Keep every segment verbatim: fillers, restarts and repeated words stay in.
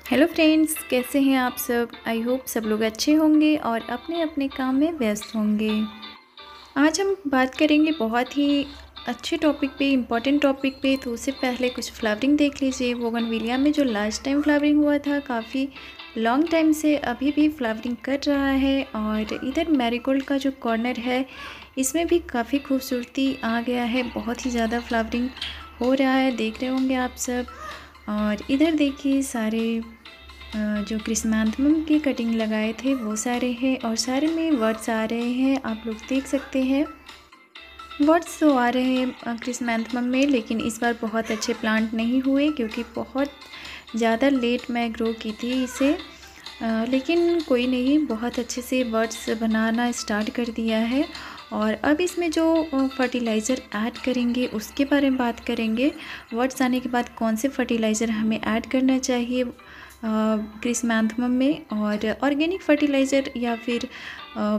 Hello friends, कैसे हैं आप सब। आई होप सब लोग अच्छे होंगे और अपने अपने काम में व्यस्त होंगे। आज हम बात करेंगे बहुत ही अच्छे टॉपिक पे, इम्पॉर्टेंट टॉपिक पे। तो उससे पहले कुछ फ्लावरिंग देख लीजिए। बोगनविलिया में जो लास्ट टाइम फ्लावरिंग हुआ था, काफ़ी लॉन्ग टाइम से अभी भी फ्लावरिंग कर रहा है। और इधर मैरीगोल्ड का जो कॉर्नर है, इसमें भी काफ़ी खूबसूरती आ गया है। बहुत ही ज़्यादा फ्लावरिंग हो रहा है, देख रहे होंगे आप सब। और इधर देखिए, सारे जो क्रिसैंथेमम की कटिंग लगाए थे वो सारे हैं, और सारे में वर्ड्स आ रहे हैं, आप लोग देख सकते हैं। वर्ड्स तो आ रहे हैं क्रिसैंथेमम में, लेकिन इस बार बहुत अच्छे प्लांट नहीं हुए क्योंकि बहुत ज़्यादा लेट मैं ग्रो की थी इसे। आ, लेकिन कोई नहीं, बहुत अच्छे से वर्ड्स बनाना स्टार्ट कर दिया है। और अब इसमें जो फर्टिलाइज़र ऐड करेंगे उसके बारे में बात करेंगे। वर्ड्स आने के बाद कौन से फर्टिलाइज़र हमें ऐड करना चाहिए क्रिसैंथेमम में, और ऑर्गेनिक फर्टिलाइज़र या फिर आ,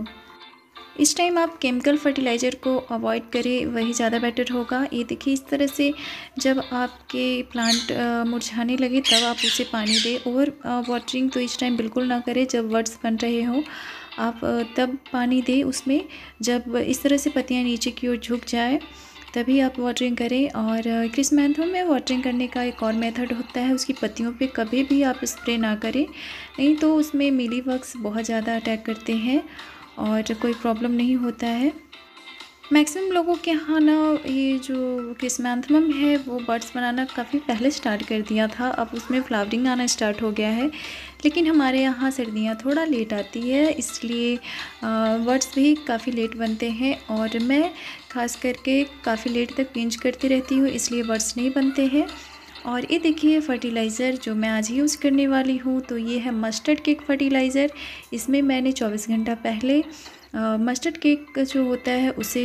इस टाइम आप केमिकल फर्टिलाइज़र को अवॉइड करें, वही ज़्यादा बेटर होगा। ये देखिए, इस तरह से जब आपके प्लांट मुरझाने लगे तब आप उसे पानी दें। ओवर वाटरिंग तो इस टाइम बिल्कुल ना करें। जब वर्ड्स बन रहे हों आप तब पानी दें उसमें। जब इस तरह से पत्तियाँ नीचे की ओर झुक जाए तभी आप वाटरिंग करें। और क्रिसैंथेमम में वाटरिंग करने का एक और मेथड होता है, उसकी पत्तियों पे कभी भी आप स्प्रे ना करें, नहीं तो उसमें मीलीबग्स बहुत ज़्यादा अटैक करते हैं और कोई प्रॉब्लम नहीं होता है। मैक्सिमम लोगों के यहाँ ना ये जो क्रिसैंथेमम है वो बर्ड्स बनाना काफ़ी पहले स्टार्ट कर दिया था, अब उसमें फ्लावरिंग आना स्टार्ट हो गया है। लेकिन हमारे यहाँ सर्दियाँ थोड़ा लेट आती है, इसलिए बर्ड्स भी काफ़ी लेट बनते हैं। और मैं ख़ास करके काफ़ी लेट तक पिंच करती रहती हूँ, इसलिए बर्ड्स नहीं बनते हैं। और ये देखिए, फर्टिलाइज़र जो मैं आज यूज़ करने वाली हूँ तो ये है मस्टर्ड केक फर्टिलाइज़र। इसमें मैंने चौबीस घंटा पहले मस्टर्ड केक जो होता है उसे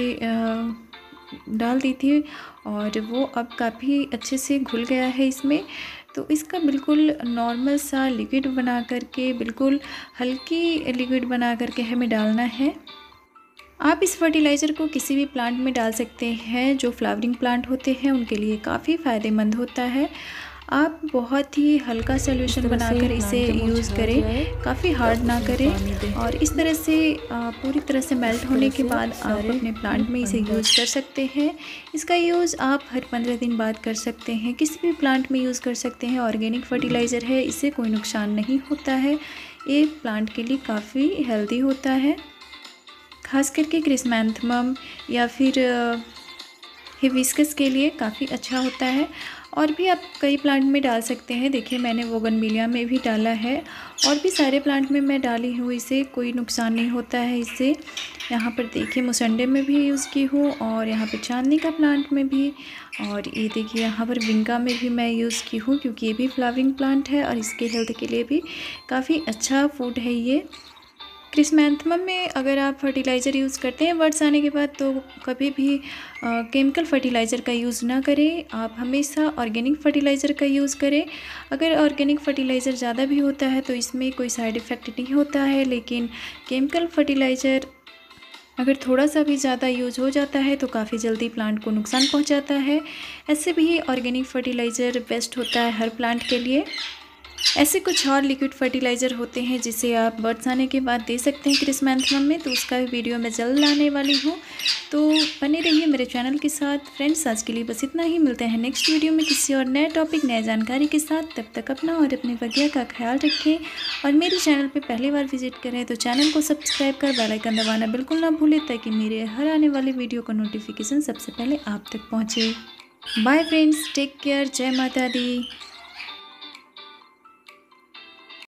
डाल दी थी, और वो अब काफ़ी अच्छे से घुल गया है इसमें। तो इसका बिल्कुल नॉर्मल सा लिक्विड बना करके, बिल्कुल हल्की लिक्विड बना करके हमें डालना है। आप इस फर्टिलाइज़र को किसी भी प्लांट में डाल सकते हैं, जो फ्लावरिंग प्लांट होते हैं उनके लिए काफ़ी फ़ायदेमंद होता है। आप बहुत ही हल्का सॉल्यूशन बनाकर इसे यूज़ करें, काफ़ी हार्ड ना करें। और इस तरह से पूरी तरह से मेल्ट होने के बाद आप अपने प्लांट में इसे यूज़ कर सकते हैं। इसका यूज़ आप हर पंद्रह दिन बाद कर सकते हैं, किसी भी प्लांट में यूज़ कर सकते हैं। ऑर्गेनिक फर्टिलाइज़र है, इससे कोई नुकसान नहीं होता है, ये प्लांट के लिए काफ़ी हेल्दी होता है। ख़ास करके क्रिसैंथेमम या फिर हिबिस्कस के लिए काफ़ी अच्छा होता है। और भी आप कई प्लांट में डाल सकते हैं। देखिए, मैंने बोगनविलिया में भी डाला है, और भी सारे प्लांट में मैं डाली हूँ, इसे कोई नुकसान नहीं होता है इससे। यहाँ पर देखिए, मुसंडे में भी यूज़ की हूँ, और यहाँ पर चांदनी का प्लांट में भी। और ये देखिए, यहाँ पर विंगा में भी मैं यूज़ की हूँ, क्योंकि ये भी फ्लावरिंग प्लांट है और इसके हेल्थ के लिए भी काफ़ी अच्छा फूड है ये। क्रिसैंथेमम में अगर आप फर्टिलाइज़र यूज़ करते हैं वर्ड्स आने के बाद, तो कभी भी केमिकल फर्टिलाइज़र का यूज़ ना करें। आप हमेशा ऑर्गेनिक फर्टिलाइज़र का यूज़ करें। अगर ऑर्गेनिक फर्टिलाइज़र ज़्यादा भी होता है तो इसमें कोई साइड इफ़ेक्ट नहीं होता है, लेकिन केमिकल फर्टिलाइज़र अगर थोड़ा सा भी ज़्यादा यूज़ हो जाता है तो काफ़ी जल्दी प्लांट को नुकसान पहुँचाता है। ऐसे भी ऑर्गेनिक फर्टिलाइज़र बेस्ट होता है हर प्लांट के लिए। ऐसे कुछ और लिक्विड फर्टिलाइज़र होते हैं जिसे आप बर्ड्स आने के बाद दे सकते हैं क्रिसैंथेमम में, तो उसका भी वीडियो मैं जल्द लाने वाली हूँ। तो बने रहिए मेरे चैनल के साथ। फ्रेंड्स, आज के लिए बस इतना ही। मिलते हैं नेक्स्ट वीडियो में किसी और नए टॉपिक, नए जानकारी के साथ। तब तक अपना और अपने वगैरह का ख्याल रखें, और मेरे चैनल पर पहली बार विजिट करें तो चैनल को सब्सक्राइब कर बेल आइकन दबाना बिल्कुल ना भूलें, ताकि मेरे हर आने वाली वीडियो का नोटिफिकेशन सबसे पहले आप तक पहुँचे। बाय फ्रेंड्स, टेक केयर, जय माता दी।